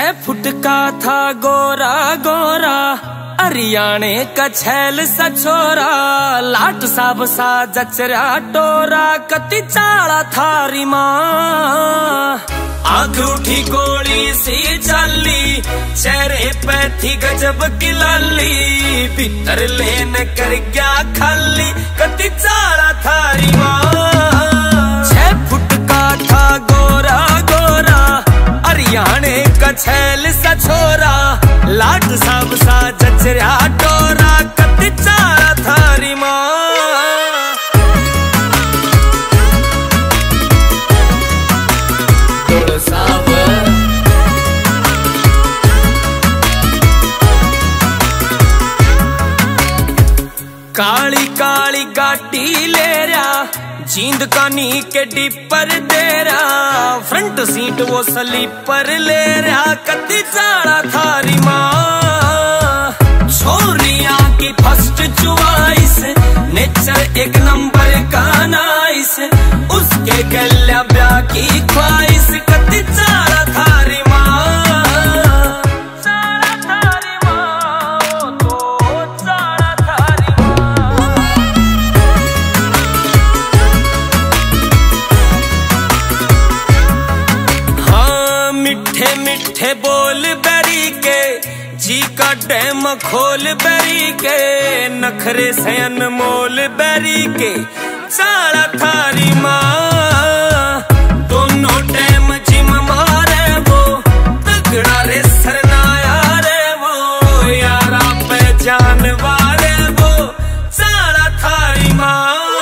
Foot का था गोरा गोरा, हरियाणे का छैल सा छोरा, लाट साब सा जचरा टोरा, कति चाला थारी माँ। आंख उठी गोली सी चाली, चेहरे पे थी गजब की लाली, भीतर लेन कर गया खाली, कति चाला थारी माँ। 6 फुट का था गोरा गोरा, हरियाणे का छैल सा छोरा, लाट साब सा जचरा टोरा, कति चाला थारी माँ। काली काली गाटी ले रहा, जींद कानी के डिपर दे रहा, फ्रंट सीट वो स्लीपर ले रहा, कति चाला थारी माँ। छोरियां की फर्स्ट चॉइस, नेचर एक नंबर का नाइस, उसके गल्या ब्याह की ख्वाहिश, कति चाला थारी माँ। मिठे बोल बैरी के, जी का डैम खोल बैरी के, नखरे से अनमोल बैरी के, चाला थारी माँ। दोनों डैम जिम मारे वो, तगड़ा रे सरनाया रे वो, यारा पे जान वाले वो, चाला थारी माँ।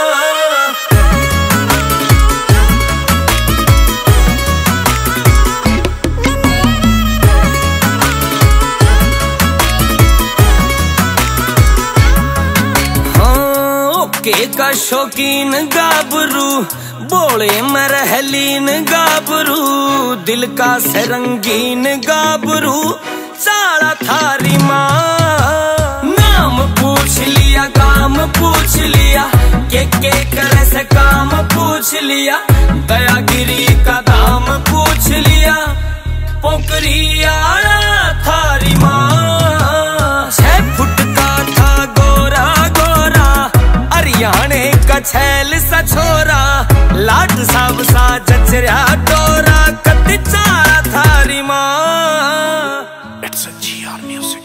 के का शौकीन गाबरू, बोले मरहलीन गाबरू, दिल का से रंगीन गाबरू, चाला थारी माँ। नाम पूछ लिया काम पूछ लिया, के करे से काम पूछ लिया, दयागिरी का दाम पूछ लिया, पोकरी आया थारी माँ। 6 फुट का था गोरा गोरा, हरियाणे का छैल सा छोरा, लाट साब सा जचरा टोरा, कति चाला थारी माँ। It's a GR music.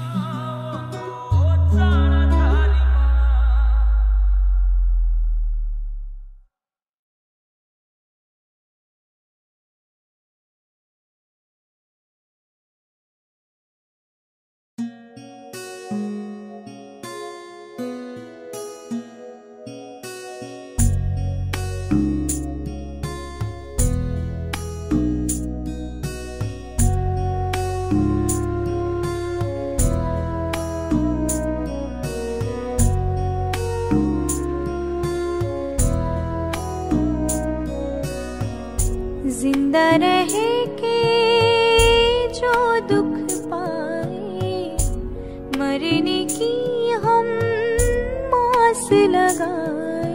जिंदा रहे के जो दुख पाए, मरने की हम आस लगाए।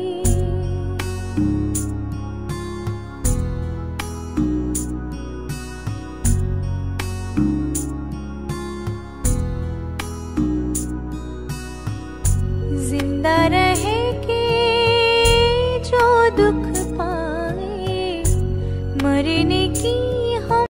जिंदा रहे के जो दुख पाए, मरने की